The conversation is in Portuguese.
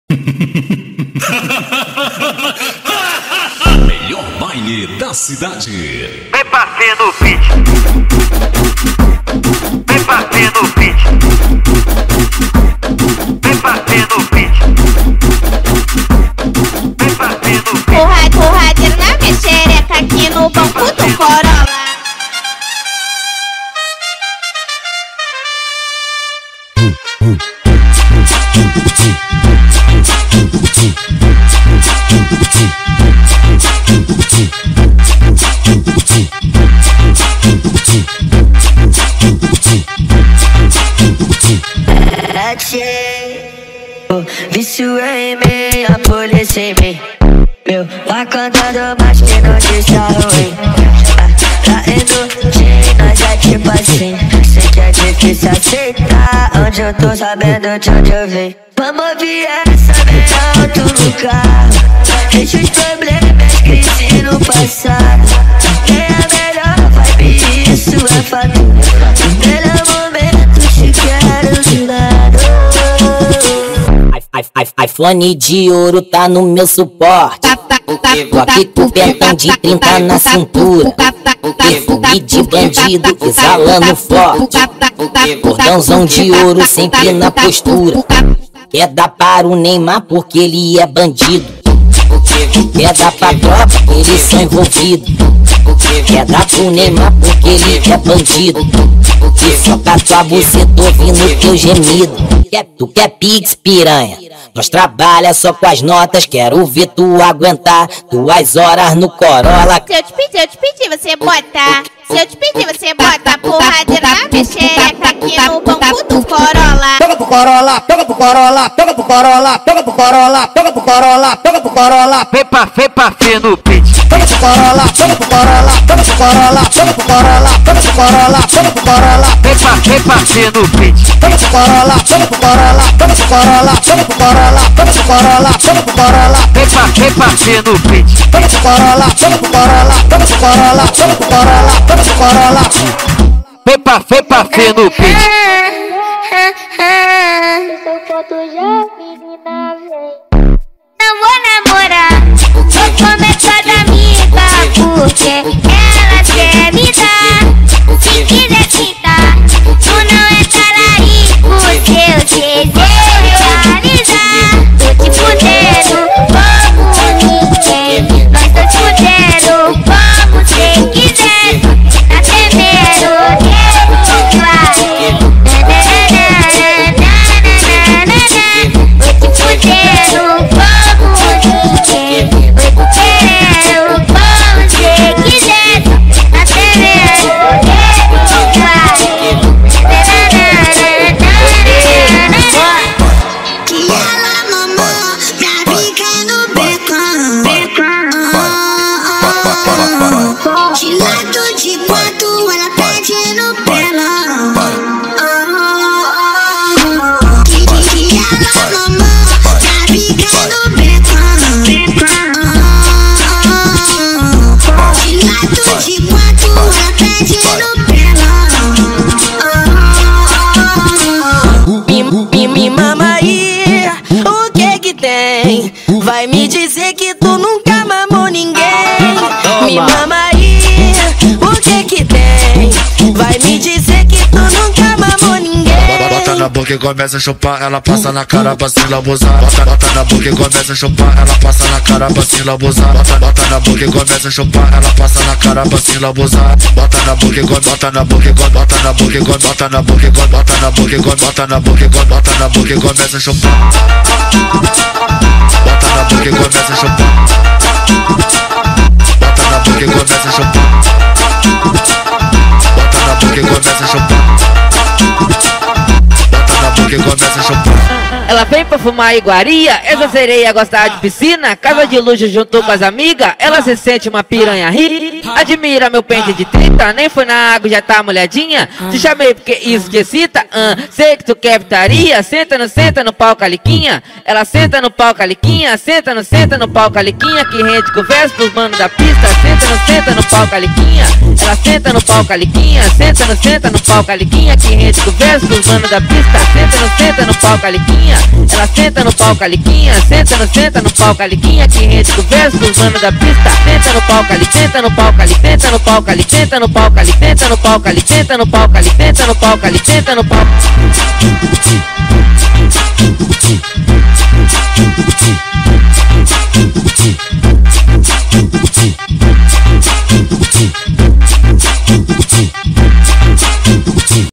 Melhor baile da cidade. Vem batendo o beat. Vem batendo o beat. Vem batendo o beat. Vem batendo o beat. Porradeiro na minha xereca aqui no banco do Corolla. Vício em mim, a polícia em mim. Meu, vai cantando, mas que não deixa ruim. Tá indo de nós é tipo assim. Sei que é difícil aceitar, onde eu tô sabendo de onde eu vim. Vamos ouvir essa bem alto no carro. Deixa os problemas, crise no passado. Quem é melhor vibe, isso é fato. No melhor momento te quero de lado. iPhone de ouro tá no meu suporte. Glock com pentão de 30 na cintura. Perfume de bandido exalando forte. Cordãozão de ouro sempre na postura. Quer dar para o Neymar porque ele é bandido. Quer dar pra tropa, eles são envolvidos. Quer dar pro Neymar porque ele é bandido. E só pra tua buceta ouvindo teu gemido. Tu quer pix, piranha? Nós trabalha só com as notas, quero ver tu aguentar 2 horas no Corolla. Se eu te pedir, você bota. Se eu te pedir, você bota. Porradeira na minha xereca aqui no banco do Corolla. Pega pro Corolla, pega pro Corolla, pega pro Corolla, pega pro Corolla, pega pro Corolla, pega pro Corolla. Vem pra fé no beat. Pega pro Corolla, pega pro Corolla, pega pro Corolla, pega pro Corolla, pega pro Corolla, pega pro Corolla. Vem pra fé no beat. Pega pro Corolla, pega pro Corolla, pega pro Corolla, pega pro Corolla, pega pro Corolla, pega pro Corolla. Vem pra fé no beat. Pega pro Corolla, pega pro Corolla, pega pro Corolla, pega pro Corolla, pega pro Corolla. Vem pra fé no beat. Não vou namorar, vou começar da amiga, porque ela quer me dar. Se quiser pintar, tu não é talarico, seu desejo realizar. Tô te fudendo, como ninguém. Nós tô te fudendo, como cê quiser. Tá tremendo, dedo vai. Tô te fudendo, Me mama aí, o que que tem? Vai me dizer que tu nunca mamou ninguém. Me mama aí, o que que tem? Vai me dizer que tu nunca mamou ninguém. Bota na boca e começa a chupar, ela passa na cara pra se lambuzar. Bota na boca e começa a chupar, ela passa na cara pra se lambuzar. Bota na boca e começa a chupar, ela passa na cara pra se lambuzar. Bota na boca e bota na boca e bota na boca e bota na boca e bota na boca e bota na boca e bota na boca e começa a chupar. Bota na boca e começa a chupar. Bota na boca e começa a chupar. Bota na boca e começa a chupar. Bota na boca e começa a chupar. Ela vem pra fumar iguaria, essa sereia gosta de piscina. Casa de luxo juntou com as amigas, ela se sente uma piranha rica. Admira meu pente de 30, nem foi na água, já tá molhadinha. Te chamei porque isso te excita, sei que tu quer pitaria. Senta no pau caliquinha. Ela senta no pau caliquinha, senta no pau caliquinha. Que rende conversa pros manos da pista. Senta no pau caliquinha. Ela senta no pau caliquinha, senta no pau caliquinha. Que rende conversa pros manos da pista. Senta no pau caliquinha. Ela senta no pau caliquinha, senta no pau caliquinha, que rende do verso dos manos da pista. Senta no pau cali, senta no pau cali, senta no pau cali, senta no pau cali, senta no pau cali, senta no pau cali, senta no pau cali, senta no pau.